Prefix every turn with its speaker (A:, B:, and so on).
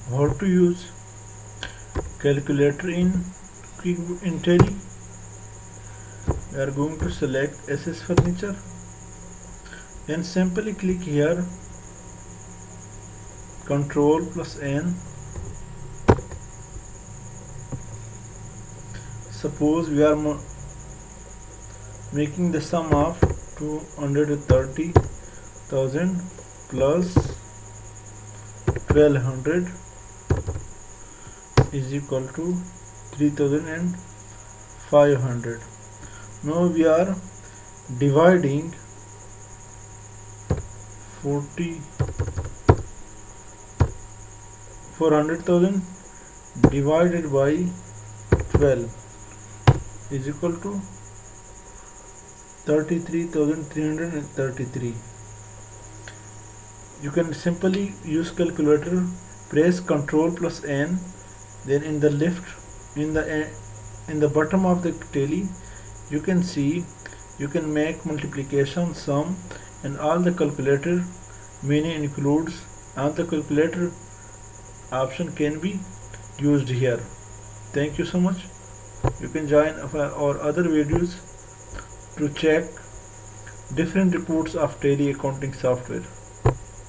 A: How to use calculator in Tally? We are going to select SS Furniture and simply click here, Ctrl plus N. Suppose we are making the sum of 230,000 plus 1200 is equal to 3500. Now we are dividing 400,000 divided by 12 is equal to 33,333. You can simply use calculator, press Ctrl plus N, then in the bottom of the tally you can see you can make multiplication, sum, and all the calculator menu includes, and the calculator option can be used here. Thank you so much. You can join our other videos to check different reports of Tally accounting software.